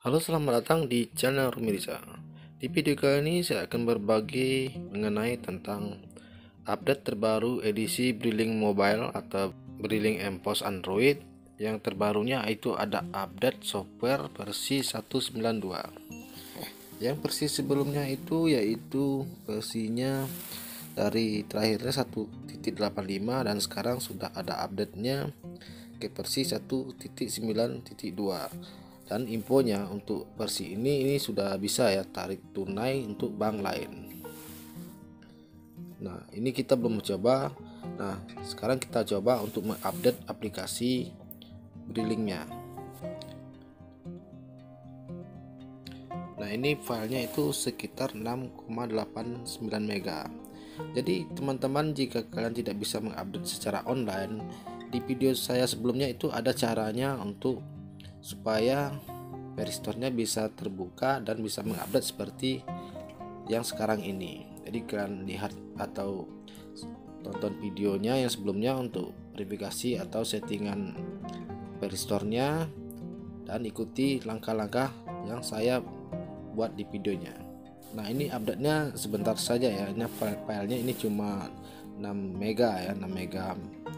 Halo, selamat datang di channel Rumirza. Di video kali ini saya akan berbagi mengenai tentang update terbaru edisi Briling Mobile atau Briling MPOS Android. Yang terbarunya itu ada update software versi 192. Yang versi sebelumnya itu yaitu versinya dari terakhirnya 1.85 dan sekarang sudah ada update-nya ke versi 1.9.2. Dan infonya untuk versi ini sudah bisa ya tarik tunai untuk bank lain. Nah, ini kita belum mencoba. Nah, sekarang kita coba untuk mengupdate aplikasi Brilingnya. Nah, ini filenya itu sekitar 6,89 MB. Jadi teman-teman, jika kalian tidak bisa mengupdate secara online, di video saya sebelumnya itu ada caranya untuk supaya Playstore-nya bisa terbuka dan bisa mengupdate seperti yang sekarang ini. Jadi kalian lihat atau tonton videonya yang sebelumnya untuk verifikasi atau settingan Playstore-nya dan ikuti langkah-langkah yang saya buat di videonya. Nah, ini update-nya sebentar saja ya. Ini filenya ini cuma 6 mega ya, 6 mega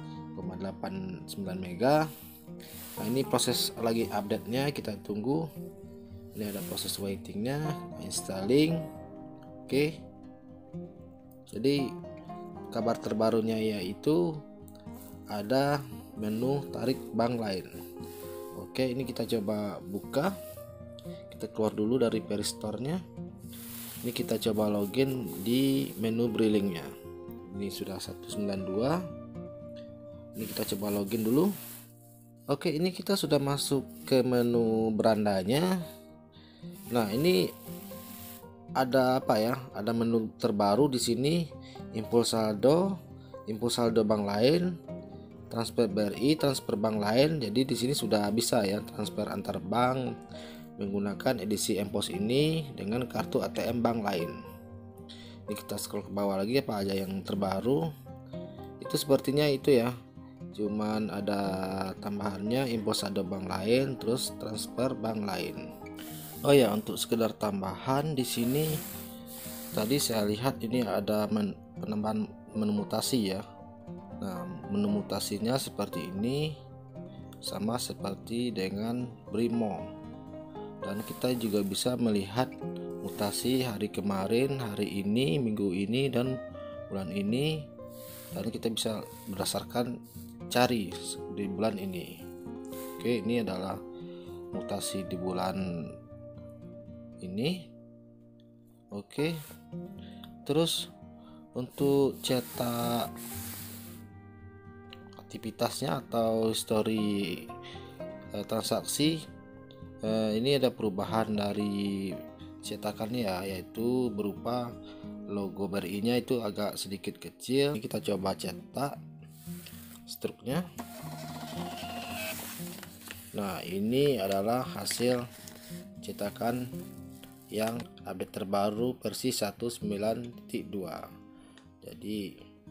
89 mega. Nah, ini proses lagi update-nya, kita tunggu. Ini ada proses waiting-nya, installing. Oke. Jadi kabar terbarunya yaitu ada menu tarik bank lain. Oke, ini kita coba buka. Kita keluar dulu dari Playstore-nya. Ini kita coba login di menu Brilling-nya. Ini sudah 192. Ini kita coba login dulu. Oke, ini kita sudah masuk ke menu berandanya. Nah, ini ada apa ya? Ada menu terbaru di sini, info saldo bank lain, transfer BRI, transfer bank lain. Jadi di sini sudah bisa ya transfer antar bank menggunakan edisi MPOS ini dengan kartu ATM bank lain. Ini kita scroll ke bawah lagi, apa aja yang terbaru. Itu sepertinya itu ya. Cuman ada tambahannya info saldo bank lain, terus transfer bank lain. Oh ya, untuk sekedar tambahan di sini tadi saya lihat ini ada penambahan menu mutasi ya. Nah, menu mutasinya seperti ini, sama seperti dengan Brimo. Dan kita juga bisa melihat mutasi hari kemarin, hari ini, minggu ini, dan bulan ini. Dan kita bisa berdasarkan cari di bulan ini. Oke, ini adalah mutasi di bulan ini. Oke, terus untuk cetak aktivitasnya atau history transaksi, ini ada perubahan dari cetakannya ya, yaitu berupa logo BRI nya itu agak sedikit kecil. Kita coba cetak struknya. Nah, ini adalah hasil cetakan yang update terbaru versi 1.9.2. Jadi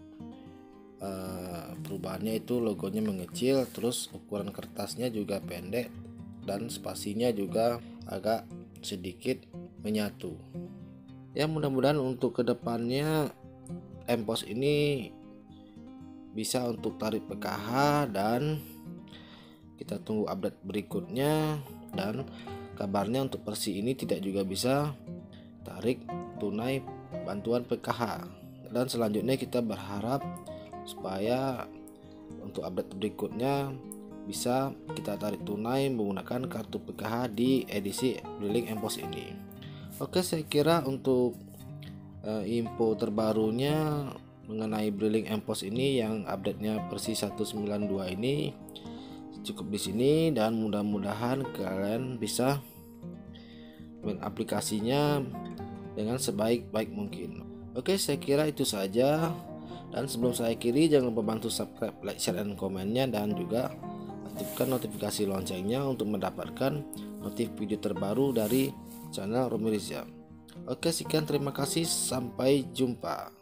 perubahannya itu logonya mengecil, terus ukuran kertasnya juga pendek dan spasinya juga agak sedikit menyatu. Ya, mudah-mudahan untuk kedepannya MPOS ini bisa untuk tarik PKH, dan kita tunggu update berikutnya. Dan kabarnya untuk versi ini tidak juga bisa tarik tunai bantuan PKH. Dan selanjutnya kita berharap supaya untuk update berikutnya bisa kita tarik tunai menggunakan kartu PKH di edisi Briling MPOS ini. Oke, saya kira untuk info terbarunya mengenai Briling MPOS ini yang update-nya versi 192 ini cukup di sini, dan mudah-mudahan kalian bisa mengaplikasinya dengan sebaik-baik mungkin. Oke, saya kira itu saja. Dan sebelum saya akhiri, jangan lupa bantu subscribe, like, share, dan komennya, dan juga aktifkan notifikasi loncengnya untuk mendapatkan notif video terbaru dari channel Rumirza. Oke, sekian, terima kasih, sampai jumpa.